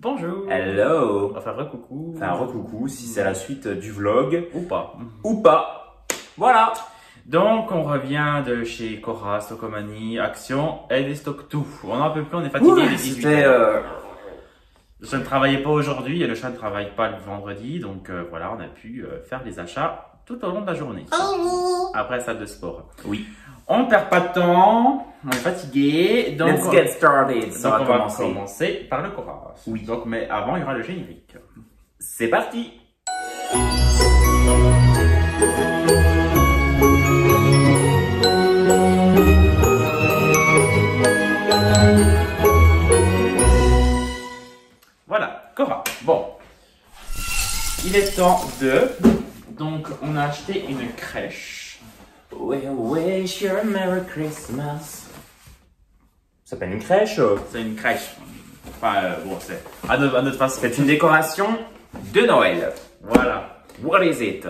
Bonjour. Hello. Enfin, re-coucou. Enfin, re-coucou, si c'est la suite du vlog. Ou pas. Ou pas. Voilà. Donc, on revient de chez Cora, Stockomanie, Action et des stocks tout. On en peut plus, on est fatigué. Ouais, les 18 c'était... Je ne travaillais pas aujourd'hui et le chat ne travaille pas le vendredi. Donc, voilà, on a pu faire les achats tout au long de la journée. Après la salle de sport. Oui. On ne perd pas de temps, on est fatigué. Donc, Let's get started. Ça donc va on commencer. va commencer par le Cora. Oui. Donc, mais avant, il y aura le générique. C'est parti. Voilà, Cora. Bon, il est temps de... Donc, on a acheté une crèche. We wish you a Merry Christmas. Ça s'appelle une crèche. C'est une crèche. Enfin, bon, c'est à notre façon. C'est une décoration de Noël. Voilà. What is it?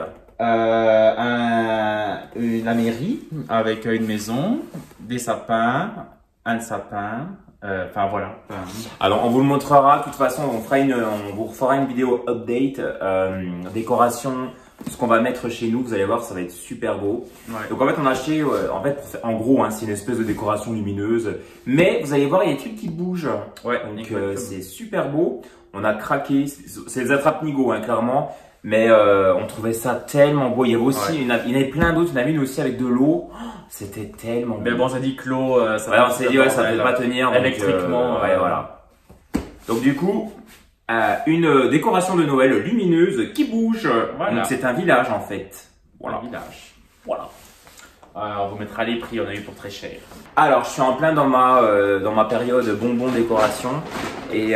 La mairie avec une maison, des sapins, un sapin. Enfin, voilà. Alors, on vous le montrera. De toute façon, on vous refera une vidéo update, décoration, ce qu'on va mettre chez nous. Vous allez voir, ça va être super beau. Ouais. Donc, en fait, on a acheté, en gros, hein, c'est une espèce de décoration lumineuse. Mais vous allez voir, il y a des trucs qui bougent. Ouais, Donc, c'est super beau. On a craqué. C'est des attrape-nigo, hein, clairement. Mais on trouvait ça tellement beau. Il y avait aussi, il y en avait plein d'autres. Il y en avait une aussi avec de l'eau. Oh, c'était tellement beau. Mais bon, j'ai dit Clos, ça Ouais, on s'est dit, ouais, ça peut pas tenir. Donc, électriquement. ouais, voilà. Donc, du coup, une décoration de Noël lumineuse qui bouge. Voilà. Donc, c'est un village, en fait. Voilà. Voilà. Village. Voilà. On vous mettra les prix, on a eu pour très cher. Alors, je suis en plein dans ma période bonbons décoration. Et,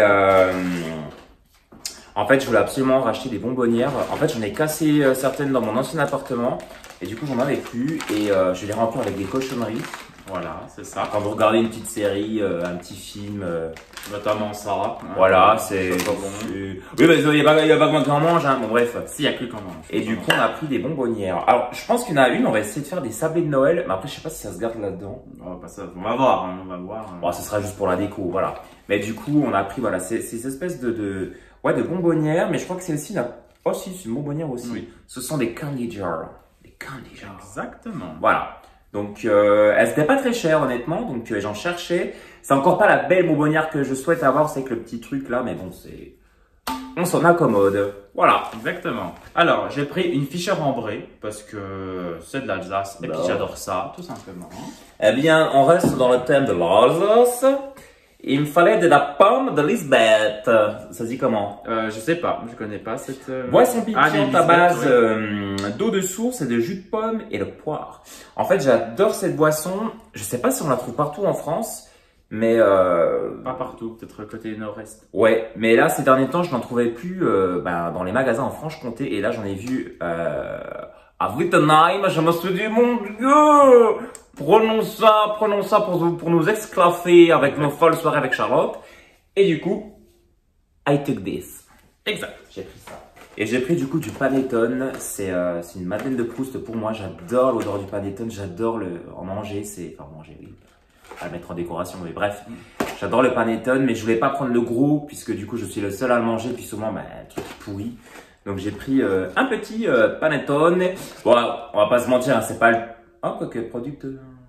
en fait, je voulais absolument racheter des bonbonnières. En fait, j'en ai cassé certaines dans mon ancien appartement. Et du coup, j'en avais plus. Et je les remplis avec des cochonneries. Voilà, c'est ça. Quand vous regardez une petite série, un petit film, Notamment ça. voilà, c'est pas bon. Oui, mais il y a pas qu'on mange, hein. Bon, bref. Si, il y a que quand même. Et du coup, on a pris des bonbonnières. Alors, je pense qu'il y en a une, on va essayer de faire des sablés de Noël. Mais après, je sais pas si ça se garde là-dedans. On va voir, hein, on va voir. Bon, ce sera juste pour la déco, voilà. Mais du coup, on a pris, voilà, ces espèces de bonbonnières. Mais je crois que celle-ci, oh si, c'est une bonbonnière aussi. Oui. Ce sont des candy jars. Des candy jars. Exactement. Voilà. Donc, elles n'étaient pas très chères, honnêtement. Donc, j'en cherchais. C'est encore pas la belle bonbonnière que je souhaite avoir. C'est que le petit truc là, mais bon, c'est... On s'en accommode. Voilà. Exactement. Alors, j'ai pris une Fischer ambrée parce que c'est de l'Alsace et puis Bah. j'adore ça, tout simplement. Eh bien, on reste dans le thème de l'Alsace. Il me fallait de la pomme de Lisbeth. Ça se dit comment? Je sais pas, je connais pas cette... Boisson les piquante à Lisbeth, base ouais. d'eau de source et de jus de pomme et de poire. En fait, j'adore cette boisson. Je sais pas si on la trouve partout en France, mais Pas partout, peut-être côté nord-est. ouais. Mais là, ces derniers temps, je n'en trouvais plus dans les magasins en Franche-Comté. Et là, j'en ai vu à Wittenheim. Je me suis dit, mon Dieu, prenons ça pour nous exclaffer avec nos folles soirées avec Charlotte. Et du coup, I took this. Exact. J'ai pris ça. Et j'ai pris du coup du panettone. C'est une Madeleine de Proust pour moi. J'adore l'odeur du panettone. J'adore en manger. Enfin, manger, oui. À le mettre en décoration, mais bref. J'adore le panettone, mais je voulais pas prendre le gros, puisque du coup, je suis le seul à le manger. Puis souvent, un truc pourri. Donc, j'ai pris un petit panettone. Bon, on va pas se mentir, hein, c'est pas le... Ah, quoique, product...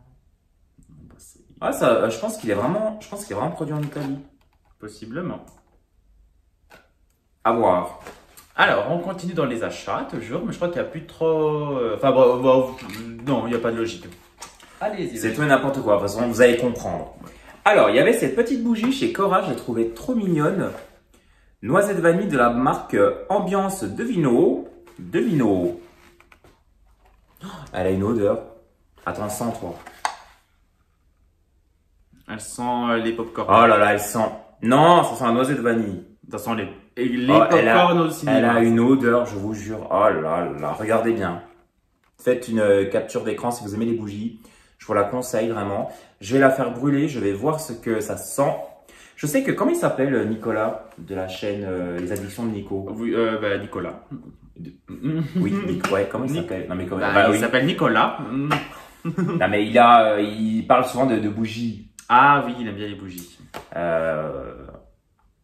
Ah, ça, je pense qu'il est vraiment produit en Italie. Possiblement. À voir. Alors, on continue dans les achats, toujours, mais je crois qu'il n'y a plus trop... Enfin, bon, non, il n'y a pas de logique. Allez-y. C'est tout et n'importe quoi, de toute façon, vous allez comprendre. Alors, il y avait cette petite bougie chez Cora, je l'ai trouvée trop mignonne. Noisette vanille de la marque Ambiance Devino. Devino. Elle a une odeur. Attends, sens toi. Elle sent les pop-corn. Oh là là, elle sent... Non, ça sent la noisette vanille. Ça sent les Oh, pop-corn au cinéma. Elle a une odeur, je vous jure. Oh là là, regardez bien. Faites une capture d'écran si vous aimez les bougies. Je vous la conseille vraiment. Je vais la faire brûler, je vais voir ce que ça sent. Je sais que, comment il s'appelle Nicolas de la chaîne Les Addictions de Nico? Oui, Nicolas. Oui, Nico, ouais, comment il s'appelle? Non mais comment Il oui. s'appelle Nicolas. Non mais il parle souvent de bougies. Ah oui, il aime bien les bougies.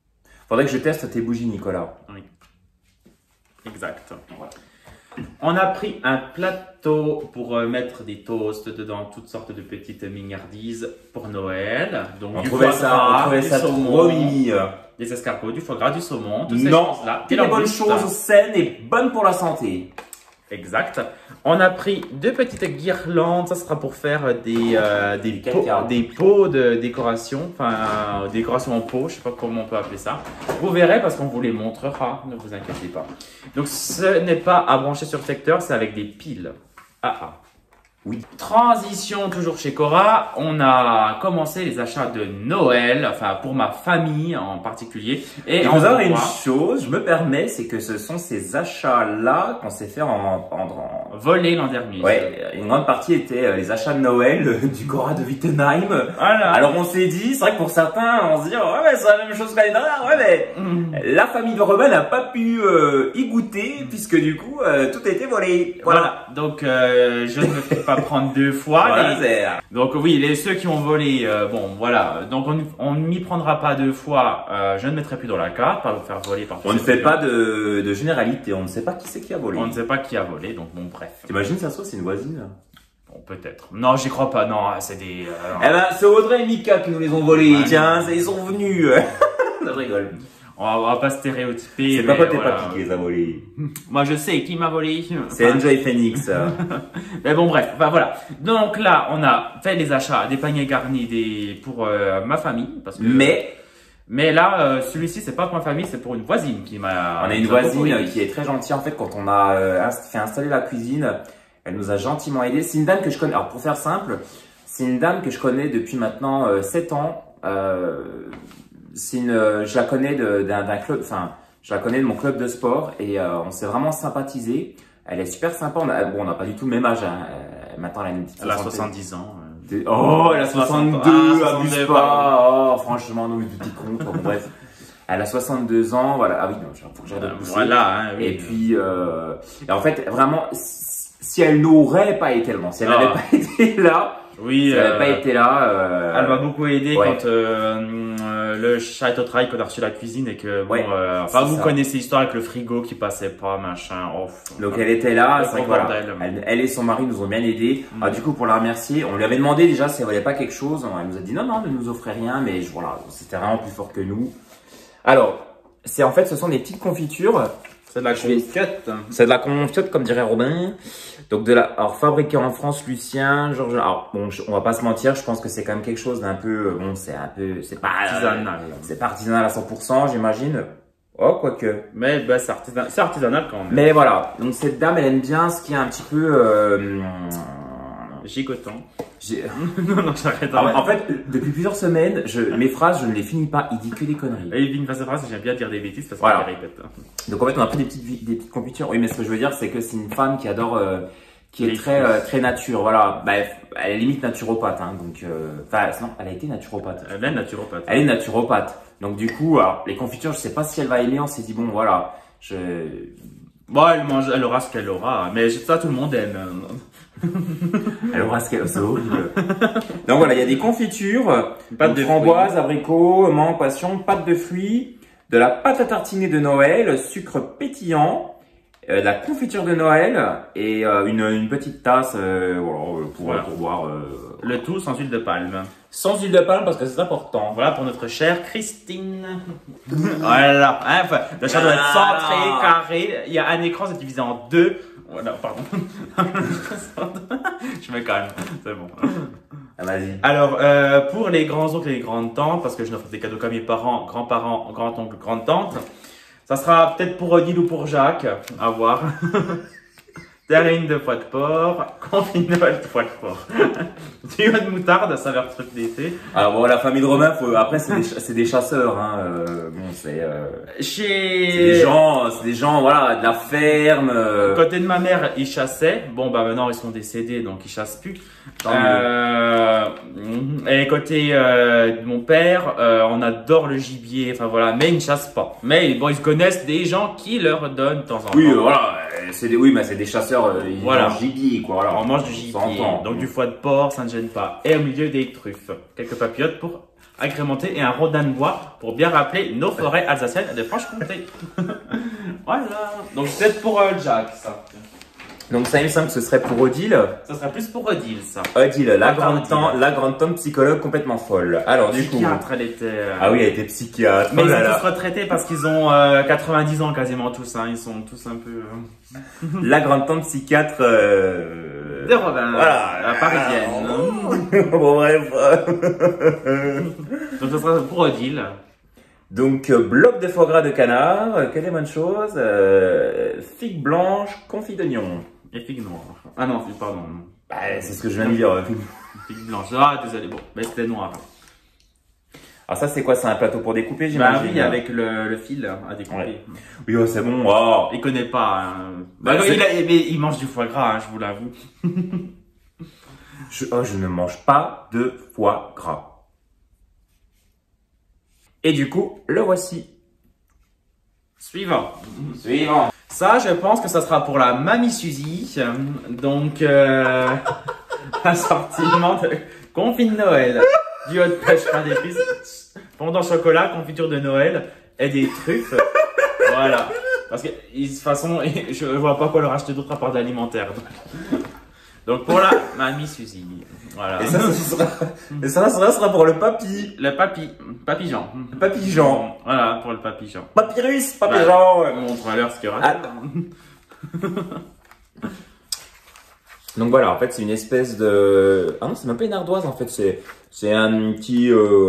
Faudrait que je teste tes bougies, Nicolas. Oui. Exact. Voilà. On a pris un plateau pour mettre des toasts dedans, toutes sortes de petites mignardises pour Noël. Donc, On trouvait ça trop mimi. Des escargots, du foie gras, du saumon, toutes ces Non, choses-là. toutes les bonnes choses saines et bonnes pour la santé. Exact. On a pris 2 petites guirlandes, ça sera pour faire des pots de décoration, enfin décoration en pot, je sais pas comment on peut appeler ça. Vous verrez parce qu'on vous les montrera, ne vous inquiétez pas. Donc ce n'est pas à brancher sur le secteur, c'est avec des piles. Oui. Transition toujours chez Cora, on a commencé les achats de Noël, enfin pour ma famille en particulier. Et vous avez une chose, je me permets, c'est que ce sont ces achats-là qu'on s'est fait en volé l'an dernier. Ouais, une grande partie était les achats de Noël du Cora de Wittenheim. Voilà. Alors on s'est dit, c'est vrai que pour certains, on se dit, ouais mais c'est la même chose que l'année dernière, ouais mais la famille de Robin n'a pas pu y goûter puisque du coup tout a été volé. Voilà. Donc je ne me fais pas prendre 2 fois. Voilà, donc oui, ceux qui ont volé, bon voilà, donc on ne m'y prendra pas 2 fois, je ne mettrai plus dans la carte, pas vous faire voler par. On ne fait pas de généralité, on ne sait pas qui c'est qui a volé. On ne sait pas qui a volé, donc bon bref. T'imagines ça se trouve c'est une voisine? Bon peut-être. Non j'y crois pas, non c'est des... Eh ben c'est Audrey et Mika qui nous les ont volés, tiens, ils sont venus. Je rigole. On va pas stéréotyper. C'est pas tes papis qui les a volés. Moi je sais qui m'a volé. C'est Enjoy Phoenix. Mais bon bref, enfin voilà. Donc là on a fait les achats, des paniers garnis pour ma famille. Parce que, mais là celui-ci c'est pas pour ma famille, c'est pour une voisine qui m'a... On a une voisine qui est très gentille en fait quand on a fait installer la cuisine. Elle nous a gentiment aidé. C'est une dame que je connais, alors pour faire simple, c'est une dame que je connais depuis maintenant 7 ans. Je la connais d'un club, enfin, je la connais de mon club de sport et on s'est vraiment sympathisé. Elle est super sympa. On n'a pas du tout le même âge. Hein. Maintenant, elle a 70 ans. Oh, elle a 62, abuse pas. Oh, franchement, nous, du petit con. Bon, bref. Elle a 62 ans, voilà. Ah oui, non, faut que j'arrête de pousser. Voilà, hein, oui. Et puis, et en fait, vraiment, si elle n'aurait pas été là, si elle n'avait pas été là, oui, si elle n'avait pas été là, elle m'a beaucoup aidé quand le chat est au travail, qu'on a reçu la cuisine et que bon, enfin vous connaissez l'histoire avec le frigo qui passait pas, machin. Donc elle était là, c'est vrai que voilà, elle et son mari nous ont bien aidés. Du coup pour la remercier, on lui avait demandé déjà si elle voulait pas quelque chose. Elle nous a dit non, ne nous offrez rien, mais voilà, c'était vraiment plus fort que nous. Alors, ce sont des petites confitures. C'est de la confiote. C'est de la confiote, comme dirait Robin. Donc alors fabriqué en France, Lucien, Georges. Alors bon, on va pas se mentir, je pense que c'est quand même quelque chose d'un peu, bon, c'est pas artisanal. C'est pas artisanal à 100%, j'imagine. Oh, quoique. Mais c'est artisanal quand même. Mais voilà, donc cette dame, elle aime bien ce qui est un petit peu gigotant. Non, j'arrête. En fait, depuis plusieurs semaines, mes phrases, je ne les finis pas. Il dit que des conneries. Et il dit une phase de phrase, j'aime bien dire des bêtises parce qu'il les répète. Donc en fait, on a pris des petites confitures. Oui, mais ce que je veux dire, c'est que c'est une femme qui adore, qui est très nature. Voilà, elle est limite naturopathe. Hein, donc, non, elle a été naturopathe. Elle est naturopathe. Elle est naturopathe. Donc du coup, alors, les confitures, je sais pas si elle va aimer. On s'est dit bon, voilà, bon, elle aura ce qu'elle aura, mais ça tout le monde aime. Elle aura ce qu'elle aura, c'est horrible. Donc voilà, il y a des confitures, pâte de framboise, abricot, mangue, passion, pâte de fruits, de la pâte à tartiner de Noël, sucre pétillant, de la confiture de Noël et une petite tasse pour boire. Le tout sans huile de palme. Sans huile de palme parce que c'est important. Voilà pour notre chère Christine. Voilà. Enfin, le chat doit être centré, carré. Il y a un écran, c'est divisé en 2. Voilà, pardon. Je me calme, c'est bon. Vas-y. Alors, pour les grands-oncles et les grandes-tantes, parce que je n'offre des cadeaux comme mes parents, grands-parents, grand-oncles, grande-tantes, ça sera peut-être pour Odile ou pour Jacques, à voir. Terrine de foie de porc, confit Noël de foie de porc. Tuyau de moutarde, saveur truc d'été. Alors bon, la famille de Romain, après c'est des chasseurs, hein. Bon, c'est des gens, voilà, de la ferme. Côté de ma mère, ils chassaient. Bon, bah maintenant ils sont décédés, donc ils chassent plus. Et côté de mon père, on adore le gibier. Enfin voilà, mais ils ne chassent pas. Mais bon, ils connaissent des gens qui leur donnent de temps en temps. Oui, voilà. C'est des chasseurs, ils mangent du gibier, quoi. Alors, on mange du gibier, donc du foie de porc, ça ne gêne pas. Et au milieu des truffes, quelques papillotes pour agrémenté et un rodin de bois pour bien rappeler nos forêts alsaciennes de Franche-Comté. Voilà. Donc peut-être pour Jack, ça. Donc ça, il me semble que ce serait pour Odile. Ça serait plus pour Odile, ça. Odile, la grande tante psychologue complètement folle. Alors du coup... Psychiatre, elle était... Ah oui, elle était psychiatre. Mais ils sont tous retraités parce qu'ils ont 90 ans quasiment tous. Hein. Ils sont tous un peu... La grande tante psychiatre... De Robin, voilà. la parisienne. Bon bref. Donc ça sera pour Odile. Donc, bloc de foie gras de canard, que des bonnes choses, figue blanche, confit d'oignon. Et figue noire. Ah non, pardon. Bah, c'est ce que je viens de dire. Figue blanche. Ah, désolé. Bon, mais c'était noir. Alors ça, c'est quoi? C'est un plateau pour découper, j'imagine? Bah oui, avec le fil à découper. Ouais. Oui, oh, c'est bon. Oh. Il connaît pas. Hein. Bah, il mange du foie gras, hein, je vous l'avoue. Je ne mange pas de foie gras. Et du coup, le voici. Suivant. Ça, je pense que ça sera pour la Mamie Suzy. Donc, assortiment de confit de Noël, du haut de pêche, pain d'épices, fondant chocolat, confiture de Noël et des truffes. Voilà. Parce que, de toute façon, je vois pas quoi leur acheter d'autre à part de l'alimentaire. Donc, pour la Mamie Suzy. Voilà. Et ça sera pour le papy. Le papy-Jean. Le papy-Jean. Voilà, pour le papy-Jean. Papyrus, papy-Jean. Montre-leur ce qu'il y aura. Donc voilà, en fait, c'est une espèce de... Ah non, c'est même pas une ardoise, en fait. C'est un petit...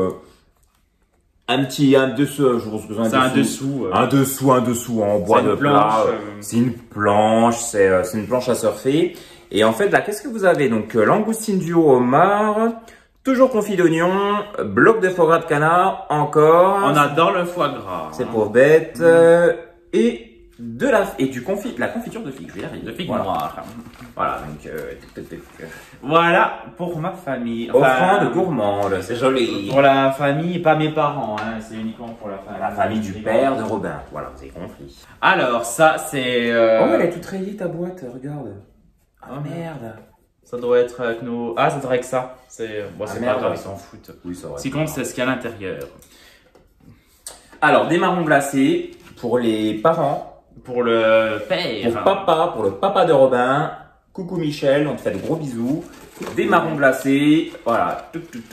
un dessous, je pense que c'est un dessous. Un dessous en bois de plat. C'est une planche, c'est une planche à surfer. Et en fait, là, qu'est-ce que vous avez? Donc, langoustine du homard, toujours confit d'oignon, bloc de foie gras de canard, encore. On adore le foie gras. C'est pauvre bête. Et la confiture de figue. Je vais y arriver. De figue voilà. noire. Voilà, donc, voilà pour ma famille. Offrande gourmande, c'est joli. Pour la famille, pas mes parents, hein, c'est uniquement pour la famille. La famille du père de Robin. Voilà, vous avez compris. Alors, ça, c'est. Oh, elle est toute rayée ta boîte, regarde. Oh merde. Ça doit être avec nos. Ah, ça devrait être ça. C'est bon, c'est pas grave, ils s'en foutent. Oui, ça va. Ce qui compte, c'est ce qu'il y a à l'intérieur. Alors, des marrons glacés pour les parents. Pour le père. Pour papa, pour le papa de Robin. Coucou Michel, on te fait de gros bisous. Des marrons glacés. Voilà.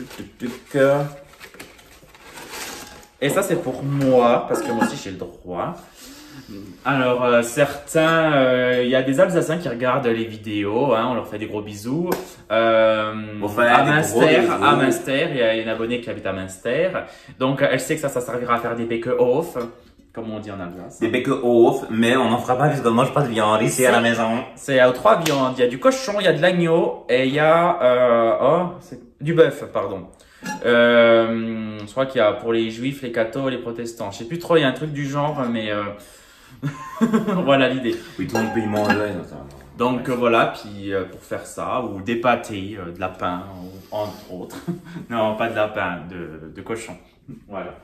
Et ça, c'est pour moi, parce que moi aussi, j'ai le droit. Alors, certains, il y a des Alsaciens qui regardent les vidéos, hein, on leur fait des gros bisous. À Münster, il y a une abonnée qui habite à Münster. Donc, elle sait que ça servira à faire des Bäckehof, comme on dit en Alsace. Des Bäckehof, mais on n'en fera pas puisqu'on ne mange pas de viande ici à la maison. C'est aux 3 viandes. Il y a du cochon, il y a de l'agneau et il y a du bœuf, pardon. Je crois qu'il y a pour les juifs, les cathos, les protestants. Je sais plus trop, il y a un truc du genre, mais voilà l'idée. Oui, tout le monde peut y manger. Donc voilà, puis pour faire ça, ou des pâtés, de lapin, entre autres. Non, pas de lapin, de cochon. Voilà.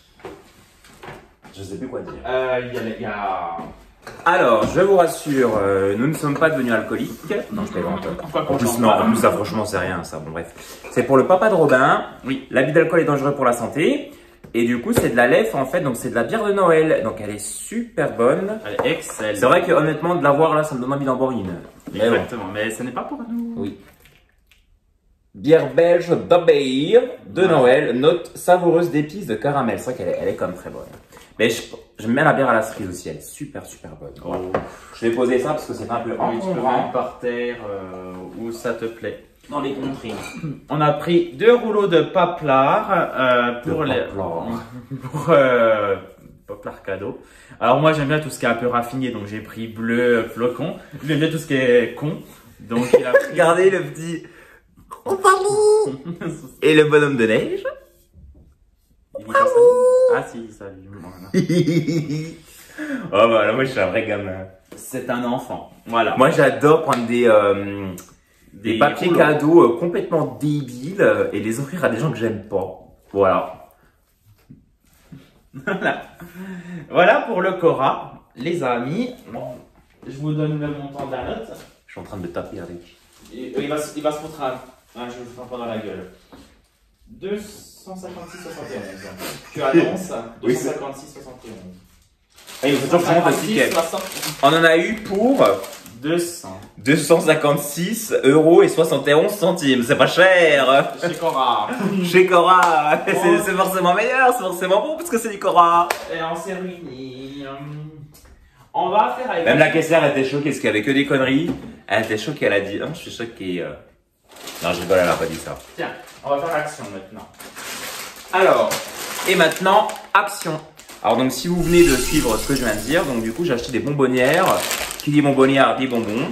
Je sais plus quoi dire. Il y a... Alors, je vous rassure, nous ne sommes pas devenus alcooliques. Non, je plaisante. En plus, non, en plus, ça, franchement, c'est rien, ça. Bon, bref. C'est pour le papa de Robin. Oui. L'abus d'alcool est dangereux pour la santé. Et du coup, c'est de la lèvre, en fait. Donc, c'est de la bière de Noël. Donc, elle est super bonne. Elle est excellente. C'est vrai que, honnêtement, de la voir là, ça me donne envie d'en boire une. Exactement. Mais ce n'est pas pour nous. Oui. Bière belge d'Abeille de Noël. Note savoureuse d'épices de caramel. C'est vrai qu'elle est comme très bonne. Mais j'aime bien la bière à la cerise aussi, elle est super bonne. Oh. Je vais poser ça parce que c'est un peu oui, tu peux mettre par terre où ça te plaît. Dans les contrées. On a pris 2 rouleaux de paplard pour paplard cadeau. Alors moi j'aime bien tout ce qui est un peu raffiné, donc j'ai pris bleu flocon. J'aime bien tout ce qui est con. Donc il a pris... Regardez le petit et le bonhomme de neige. Ah si, salut. Oh bah là moi je suis un vrai gamin. C'est un enfant. Voilà. Moi j'adore prendre des papiers rouleaux. Cadeaux complètement débiles et les offrir à des gens que j'aime pas. Voilà. Voilà pour le Cora, les amis. Bon, je vous donne le montant de la note. Je suis en train de me taper avec. Il va se foutre un je vais vous faire pas dans la gueule. 200. Tu annonces Oui, 256,71. Et il faut toujours changer de ticket. On en a eu pour 256 € et 71 centimes. C'est pas cher. Chez Cora. Chez Cora. C'est forcément meilleur, c'est forcément bon parce que c'est du Cora. Et on s'est ruiné. On va faire avec. Même la caissière était choquée parce qu'il y avait que des conneries. Elle était choquée, elle a dit, je suis choquée. Non, je rigole, elle a pas dit ça. Tiens, on va faire action maintenant. Alors, et maintenant, action. Alors donc si vous venez de suivre ce que je viens de dire, donc du coup j'ai acheté des bonbonnières. Qui dit bonbonnière dit bonbons.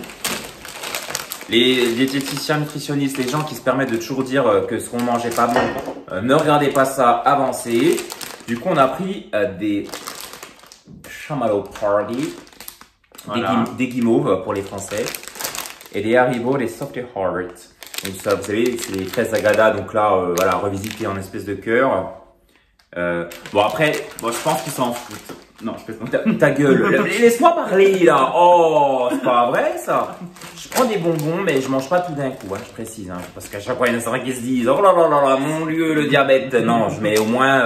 Les diététiciens, nutritionnistes, les gens qui se permettent de toujours dire que ce qu'on mangeait pas bon, ne regardez pas ça, avancez. Du coup on a pris des Chamallow Party, Voilà. des guimauves pour les Français, et des Haribo, des Soft Heart. Donc ça, vous savez, c'est les fraises Agada, donc là, voilà, revisité en espèce de cœur. Bon après, Bon, je pense qu'ils s'en foutent. Non, je fais ça. ta gueule, laisse-moi parler là. Oh, c'est pas vrai ça. Je prends des bonbons, mais je mange pas tout d'un coup, hein, je précise, hein, parce qu'à chaque fois il y en a certains qui se disent, oh là là là là, mon Dieu, le diabète. Non, je mets au moins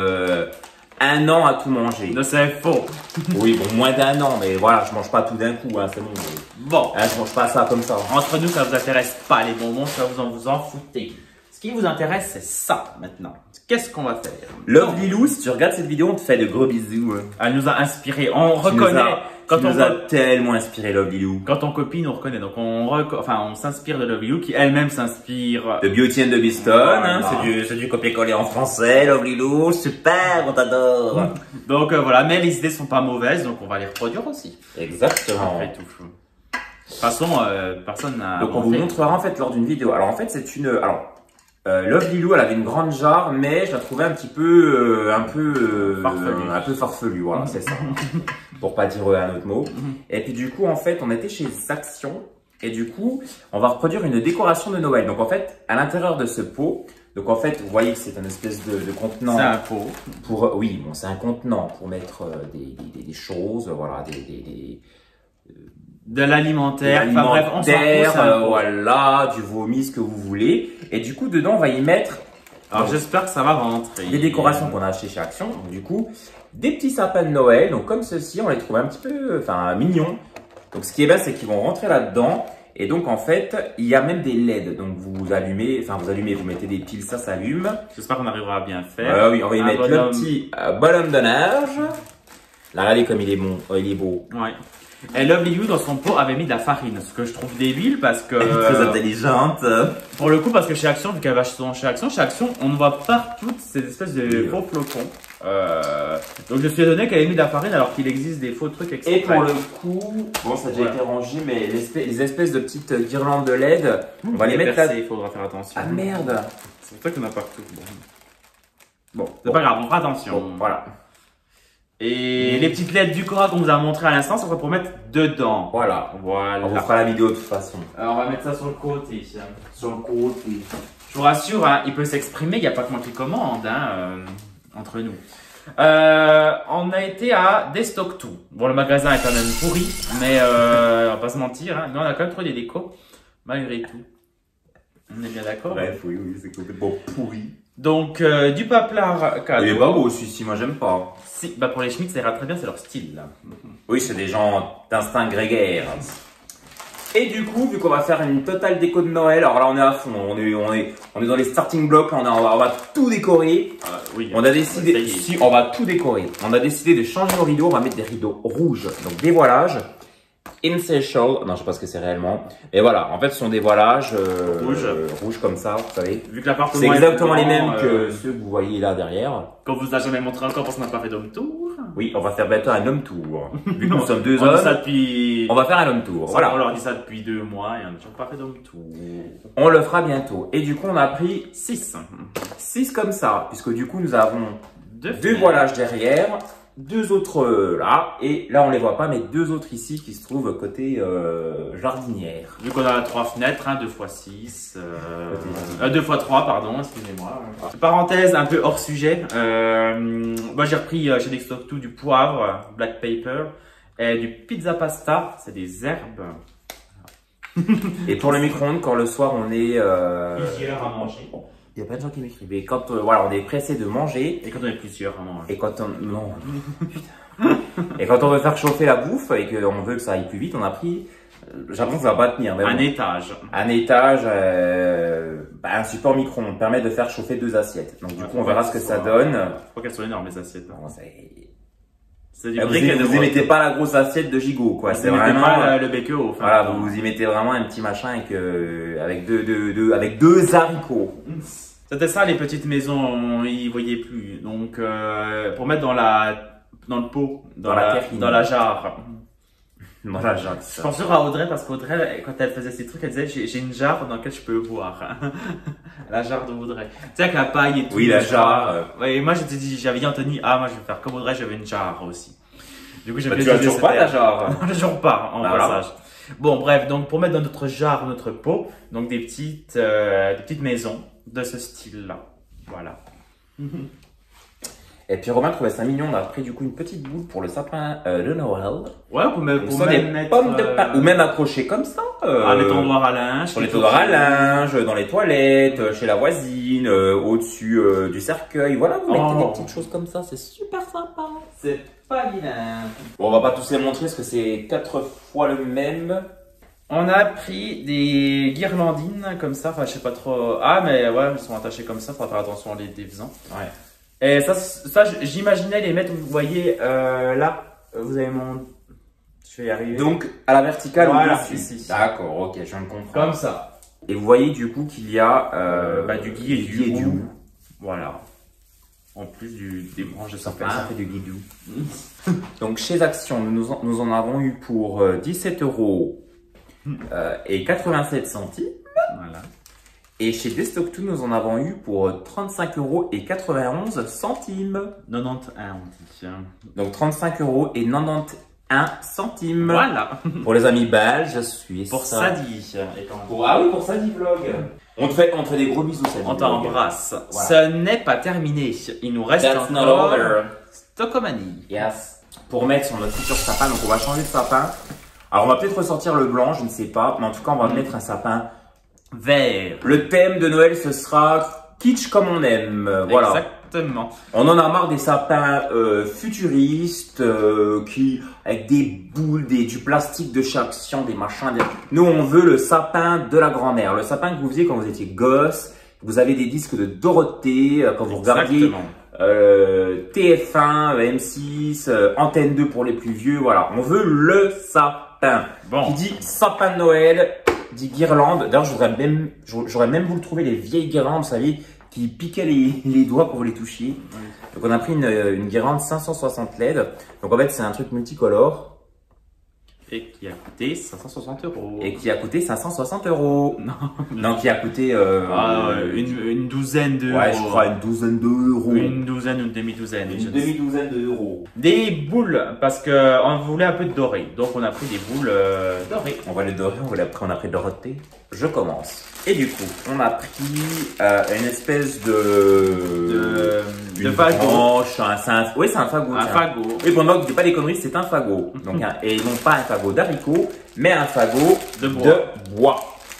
1 an à tout manger. Non, c'est faux. Oui, bon, moins d'1 an, mais voilà, je mange pas tout d'un coup, hein, c'est bon. Bon, Hein, je mange pas ça comme ça. entre nous, ça vous intéresse pas les bonbons, ça vous en foutez. Ce qui vous intéresse, c'est ça maintenant. Qu'est-ce qu'on va faire? Love Lilou, si tu regardes cette vidéo, on te fait de gros bisous. Elle nous a inspiré. On reconnaît Tu nous as tellement inspiré, Love Lilou. quand on copie, nous reconnaît. Donc on s'inspire de Love You, qui elle-même s'inspire. De Beauty and the Beast, Voilà. hein, c'est du copier-coller en français, Love Lilou, super, on t'adore. Donc voilà, mais les idées sont pas mauvaises, donc on va les reproduire aussi. Exactement. Après tout. De toute façon, personne n'a. Donc on vous montrera en fait lors d'une vidéo. Alors en fait c'est une, Love Lilou, elle avait une grande jarre, mais je la trouvais un petit peu, un peu farfelu, voilà, c'est ça. Pour pas dire un autre mot. Et puis du coup, en fait, on était chez Action, et du coup, on va reproduire une décoration de Noël. Donc en fait, à l'intérieur de ce pot, donc en fait, vous voyez que c'est un espèce de contenant. C'est un pot. Pour, oui, bon, c'est un contenant pour mettre des choses, voilà, De l'alimentaire, enfin bref, on s'en fout, c'est un pot. voilà, du vomi, ce que vous voulez. Et du coup, dedans, on va y mettre Alors j'espère que ça va rentrer. des décorations qu'on a achetées chez Action. Donc du coup, des petits sapins de Noël. Donc comme ceci, on les trouve un petit peu, mignons. Donc ce qui est bien, c'est qu'ils vont rentrer là-dedans. Et donc en fait, il y a même des LED. Donc vous allumez, vous mettez des piles, ça s'allume. J'espère qu'on arrivera à bien faire. Oui, on va y mettre le petit bonhomme de neige. Là, regardez comme il est bon, il est beau. Ouais. Et Love You dans son pot avait mis de la farine, ce que je trouve débile parce que. Très intelligente. Pour le coup, parce que chez Action, vu qu'elle va souvent chez Action, on voit partout ces espèces de faux flocons. Donc je suis étonné qu'elle ait mis de la farine alors qu'il existe des faux trucs exprès. Et pour le coup, bon, ça a déjà été rangé, mais les espèces de petites guirlandes de LED, on va les mettre là. Il faudra faire attention. Ah merde! C'est pour ça qu'il y en a partout. Bon, c'est pas grave, on fera attention. Bon, voilà. Et les petites LED du Cora qu'on vous a montré à l'instant, ça sera pour mettre dedans. Voilà. Voilà. On vous fera la vidéo de toute façon. Alors on va mettre ça sur le côté. Sur le côté. Je vous rassure, hein, il peut s'exprimer, il n'y a pas que moi qui commande entre nous. On a été à Destock 2. Bon, le magasin est quand même pourri, mais on va pas se mentir, hein, mais on a quand même trouvé des décos, malgré tout. On est bien d'accord? Bref, oui, c'est complètement pourri. Donc, du paplard cadeau. Il est pas beau celui-ci, moi j'aime pas. Si, bah pour les Schmitt, ça ira très bien, c'est leur style, là. Oui, c'est des gens d'instinct grégaire. Et du coup, vu qu'on va faire une totale déco de Noël, alors là on est à fond, on est dans les starting blocks, là, on va tout décorer. Oui, on a décidé, si on va tout décorer, on a décidé de changer nos rideaux, on va mettre des rideaux rouges, donc dévoilage. Initial, non je sais pas ce que c'est réellement, et voilà, en fait ce sont des voilages rouges comme ça, vous savez. Vu que l'appartement c'est exactement les mêmes que ceux que vous voyez là derrière. Qu'on vous a jamais montré encore parce qu'on n'a pas fait d'homme tour. Oui, on va faire bientôt un homme tour. Vu que nous sommes deux on hommes, ça depuis... on va faire un homme tour. Voilà. On leur dit ça depuis 2 mois et on n'a toujours pas fait d'homme tour. On le fera bientôt. Et du coup on a pris 6. 6 comme ça, puisque du coup nous avons 2 fenêtres. voilages derrière. 2 autres là, et là on les voit pas, mais 2 autres ici qui se trouvent côté jardinière. Vu qu'on a 3 fenêtres, 2 x 6, 2 x 3, pardon, excusez-moi. Parenthèse un peu hors sujet, moi j'ai repris chez Destock 2 du poivre, black pepper, et du pizza pasta, c'est des herbes. Et pour le micro-ondes, quand le soir on est... Plusieurs à manger. Il y a plein de gens qui m'écrivent. Et quand voilà, on est pressé de manger. Et quand on est plusieurs, vraiment. Et quand on. Non. Et quand on veut faire chauffer la bouffe et qu'on veut que ça aille plus vite, on a pris. J'apprends que ça va pas tenir. Mais un bon. étage. Un étage, un support micro-ondes permet de faire chauffer 2 assiettes. Donc du coup, on verra ce que ça donne. Je crois qu'elles sont énormes les assiettes. Bon, c'est du vous y mettez pas la grosse assiette de gigot, quoi. C'est vraiment pas le BQO. Enfin, voilà, vous y mettez vraiment un petit machin avec deux haricots. C'était ça les petites maisons, ils voyaient plus. Donc pour mettre dans le pot, dans la jarre. Dans la jarre. Je pense toujours à Audrey parce qu'Audrey, quand elle faisait ces trucs, elle disait j'ai une jarre dans laquelle je peux boire. La jarre d'Audrey. Tu sais, avec la paille et tout. Oui, la jarre. Ouais, et moi j'avais dit Anthony, moi je vais faire comme Audrey, j'avais une jarre aussi. Du coup, j'ai tu as toujours pas la jarre. Toujours pas, en passage. Bon, bref, donc pour mettre dans notre jarre, notre pot, donc des petites maisons de ce style-là. Voilà. Et puis Romain trouvait ça mignon, on a pris du coup une petite boule pour le sapin de Noël. Ouais, pour même mettre pommes de pain, ou même accrocher comme ça. Les tendoirs à linge. Sur les tendoirs à linge, dans les toilettes, chez la voisine, au-dessus du cercueil. Voilà, vous mettez des petites choses comme ça, c'est super sympa. C'est pas vilain. Bon, on va pas tous les montrer parce que c'est 4 fois le même. On a pris des guirlandines comme ça, enfin je sais pas trop. Ah mais ouais, elles sont attachées comme ça, faut faire attention en les défaisant. Ouais. Et ça j'imaginais les mettre, vous voyez là, vous avez mon... Je vais y arriver. Donc à la verticale voilà, au-dessus. Ici. D'accord, ok, je viens de comprendre. Comme ça. Et vous voyez du coup qu'il y a du gui et du roux. Voilà. En plus des branches de sapin. Ça fait du guidou. Donc chez Action, nous en avons eu pour 17 € et 87 centimes. Voilà. Et chez Destock2, nous en avons eu pour 35 € et 91 centimes. 91, on dit. Donc 35 € et 91 centimes. Voilà. Pour les amis belges, je suis pour Sadi. Ah oui, pour Sadi Vlog. On te fait des gros bisous, Sadi. On t'embrasse. Voilà. Ce n'est pas terminé. Il nous reste encore Stockomanie. Yes. Pour mettre sur notre futur sapin, donc on va changer de sapin. Alors on va peut-être ressortir le blanc, je ne sais pas. Mais en tout cas, on va mettre un sapin vert. Le thème de Noël, ce sera kitsch comme on aime. Voilà. Exactement. On en a marre des sapins futuristes avec des boules, du plastique de chez Action, des machins. Nous, on veut le sapin de la grand-mère. Le sapin que vous faisiez quand vous étiez gosse. Vous avez des disques de Dorothée quand vous regardiez TF1, M6, Antenne 2 pour les plus vieux. Voilà, on veut le sapin. Bon. Qui dit sapin de Noël, dit guirlande. D'ailleurs, j'aurais même voulu trouver les vieilles guirlandes, vous savez, qui piquaient les doigts pour les toucher. Donc, on a pris une guirlande 560 LED. Donc, en fait, c'est un truc multicolore. Et qui a coûté 560 €. Et qui a coûté 560 €. Non, qui a coûté une douzaine d'euros. Ouais, je crois une douzaine d'euros. Une douzaine ou une demi-douzaine. Une demi-douzaine d'euros. Des boules, parce qu'on voulait un peu de doré. Donc on a pris des boules dorées. On va les dorer, on a pris Dorothée. Je commence. Et du coup, on a pris une espèce de fagot. Oui, c'est un fagot. Un fagot. Oui, pour ne pas des conneries, c'est un fagot. Donc, et non pas un fagot d'haricots, mais un fagot de bois.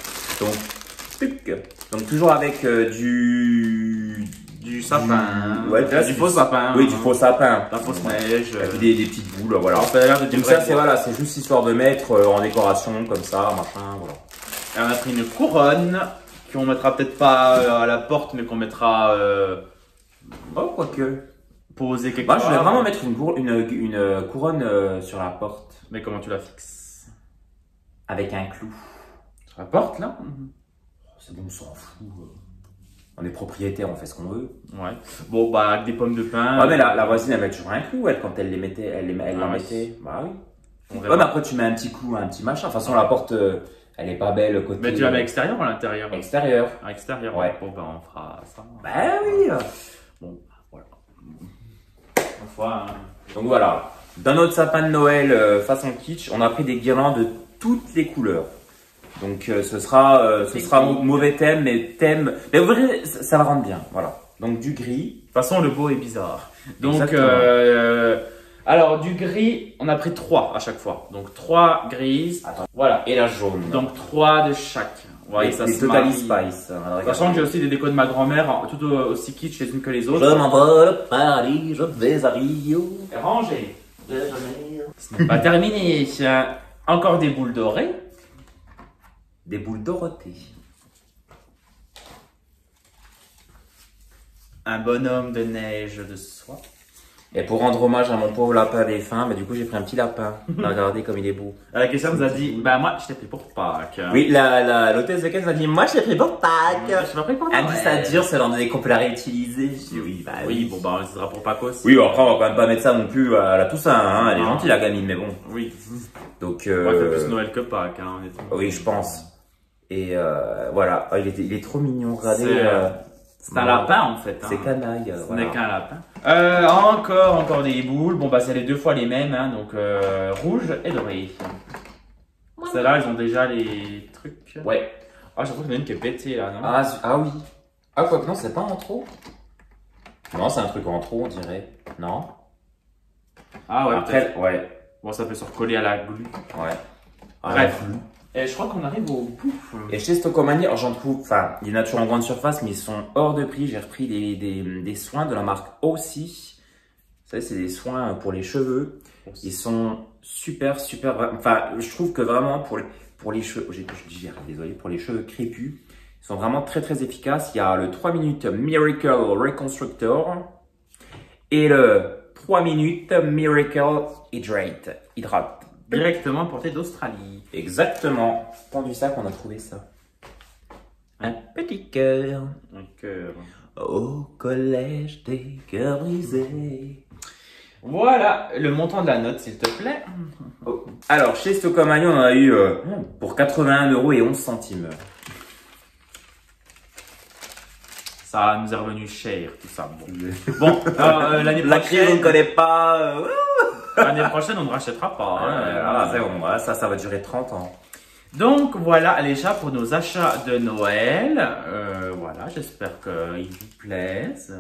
Donc toujours avec du sapin. Du faux sapin. Oui, du faux sapin. La fausse neige. Des petites boules, voilà. Donc ça, c'est juste histoire de mettre en décoration, comme ça, machin, voilà. Et on a pris une couronne qu'on mettra peut-être pas à la porte, mais qu'on mettra. Quoique. Poser quelque part. Je voulais vraiment mettre une couronne sur la porte. Mais comment tu la fixes? Avec un clou. Sur la porte, là? C'est bon, on s'en fout. On est propriétaire, on fait ce qu'on veut. Ouais. Bon, avec des pommes de pin. Ouais, mais la voisine, elle met toujours un clou, quand elle les mettait, elle en mettait. Bah oui. Mais après, tu mets un petit clou, un petit machin. De toute façon, la porte, elle est pas belle côté. Mais tu la mets extérieur ou à l'intérieur? Extérieur. À l'extérieur, ouais. Bon, on fera ça. Bah oui. Bon, voilà. Donc voilà. Dans notre sapin de Noël façon kitsch, on a pris des guirlandes de toutes les couleurs. Donc ce sera mauvais thème, mais vous verrez, ça va rendre bien. Voilà. Donc du gris. De toute façon, le beau est bizarre. Donc alors du gris, on a pris 3 à chaque fois. Donc 3 grises. Attends. Voilà. Et la jaune. Donc 3 de chaque. Ouais, ça les se Totally marie. Spice. Sachant que j'ai aussi des décos de ma grand-mère, tout aussi kitsch les unes que les autres. Je m'envole à Paris, je vais à Rio. Rangé. Ce n'est pas terminé. Encore des boules dorées. Des boules Dorothée. Un bonhomme de neige de soie. Et pour rendre hommage à mon pauvre lapin défunt, bah, du coup j'ai pris un petit lapin. Regardez comme il est beau. La question nous a dit, bah moi je t'ai pris pour Pâques. Oui, l'hôtesse de caisse m'a dit, moi je l'ai pris pour Pâques. Je m'ai pris pour Elle me Noël. dit ça dure, c'est l'un des qu'on peut la réutiliser. Je dis oui, bah Oui, bon bah on le dira pour Pâques aussi. Oui, après on va quand même pas mettre ça non plus à la Toussaint, hein. Elle est gentille la gamine, mais bon. Oui. Donc On va faire plus Noël que Pâques, hein, honnêtement. oui, je pense. Et voilà, oh, il est trop mignon, regardez. C'est un lapin en fait. Hein. C'est canaille. Ce Voilà. n'est qu'un lapin. Encore des boules. Bon bah c'est les deux fois les mêmes, hein, donc rouge et doré. Celles-là, elles ont déjà les trucs. Ouais. Ah, j'ai l'impression qu'il y en a une qui est pétée là, non? Ah oui. Ah quoi que non, c'est pas en trop. Non, c'est un truc en trop, on dirait. Non. Ah ouais, Après, peut-être. ouais. Bon, ça peut se recoller à la glu. Ouais. Bref. Et je crois qu'on arrive au bout. Et chez Stocomanie, alors j'en trouve, enfin, il y en a toujours en grande surface, mais ils sont hors de prix. J'ai repris des soins de la marque aussi. Vous savez, c'est des soins pour les cheveux. Ils sont super. Enfin, je trouve que vraiment pour les cheveux, désolé, pour les cheveux crépus, ils sont vraiment très efficaces. Il y a le 3 minutes Miracle Reconstructor et le 3 minutes Miracle Hydrate. Directement importé d'Australie. Exactement. Tendu ça qu'on a trouvé ça. Un petit cœur. Un cœur. Au collège des cœurs brisés. Voilà, le montant de la note, s'il te plaît. Oh. Alors, chez Stocomanie, on en a eu pour 81,11 €. Ça nous est revenu cher, tout ça. Bon, l'année La crise, on prochaine, ne connaît pas. l'année prochaine, on ne rachètera pas. Hein. C'est bon, voilà, ça va durer 30 ans. Donc voilà les chats pour nos achats de Noël. Voilà, j'espère qu'ils vous plaisent.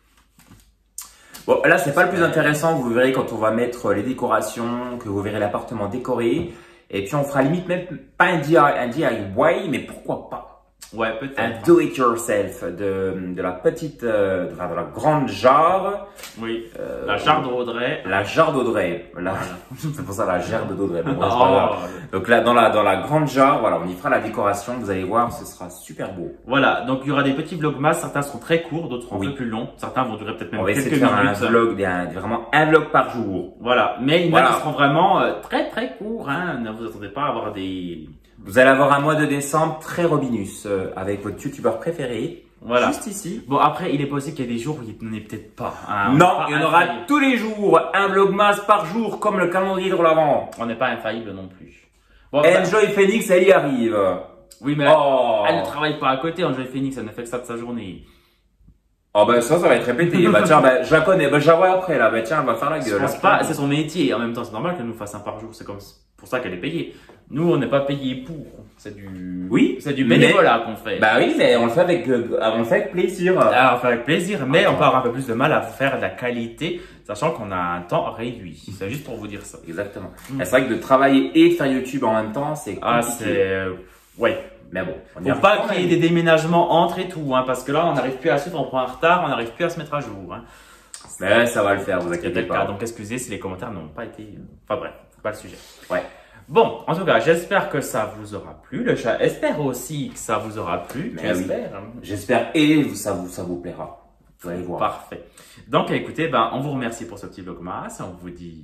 Bon, là, c'est pas le plus intéressant. Vous verrez quand on va mettre les décorations, que vous verrez l'appartement décoré. Et puis, on fera limite même pas un DIY, mais pourquoi pas Ouais, peut-être. un do-it-yourself de la petite, enfin, de la grande jarre. Oui, la jarre d'Audrey. La jarre d'Audrey. C'est pour ça la jarre d'Audrey. Bon, c'est pas Oh. grave. Donc là, dans la grande jarre, voilà, on y fera la décoration. Vous allez voir, ce sera super beau. Voilà, donc il y aura des petits vlogmas. Certains seront très courts, d'autres seront Oui. un peu plus longs. Certains vont durer peut-être même On va quelques essayer de faire minutes. un vlog, vraiment un vlog par jour. Voilà, mais il y en a Voilà. qui seront vraiment très courts. Hein. Ne vous attendez pas à avoir des... Vous allez avoir un mois de décembre très Robinus avec votre youtubeur préféré. Voilà. Juste ici. Bon, après, il est possible qu'il y ait des jours où il n'en est peut-être pas. Hein. Non, On il y n'est en pas aura infaillible. tous les jours un vlogmas par jour comme le calendrier de l'avant. On n'est pas infaillible non plus. Bon, bah, Enjoy Phoenix, elle y arrive. oui, mais Oh. elle ne travaille pas à côté. Enjoy Phoenix, elle ne fait que ça de sa journée. Oh bah ça va être répété. Bah tiens, bah, je la connais, bah je la vois après là. Bah tiens, elle va faire la Je gueule. pense pas, c'est son métier. En même temps, c'est normal qu'elle nous fasse un par jour. C'est comme pour ça qu'elle est payée. Nous, on n'est pas payé pour. C'est du, Oui, c'est du bénévolat qu'on fait. Bah oui, mais on le fait avec plaisir. Alors, on fait avec plaisir, mais on peut avoir un peu plus de mal à faire de la qualité, sachant qu'on a un temps réduit. C'est juste pour vous dire ça. Exactement. Et c'est vrai que de travailler et de faire YouTube en même temps, c'est compliqué. Ah, c'est, ouais. Mais bon, on y Faut arrive pas quand qu'il y ait même. des déménagements entre et tout, hein, parce que là, on n'arrive plus à suivre, on prend un retard, on n'arrive plus à se mettre à jour, hein. Mais ça va le faire, vous C'était inquiétez le cas. pas. Donc, excusez si les commentaires n'ont pas été, enfin bref, c'est pas le sujet. Ouais. Bon, en tout cas, j'espère que ça vous aura plu. Le chat espère aussi que ça vous aura plu. Mais oui. J'espère. Hein. J'espère et ça vous plaira. Vous allez voir. Parfait. Donc, écoutez, ben, on vous remercie pour ce petit vlogmas. On vous dit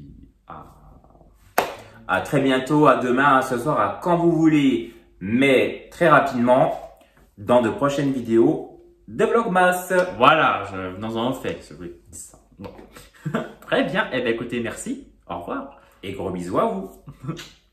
À très bientôt, à demain, à ce soir, à quand vous voulez, mais très rapidement, dans de prochaines vidéos de Vlogmas. voilà, dans un fait, je voulais dire ça. Bon. Très bien. Eh bien, écoutez, merci. Au revoir. Et gros bisous à vous.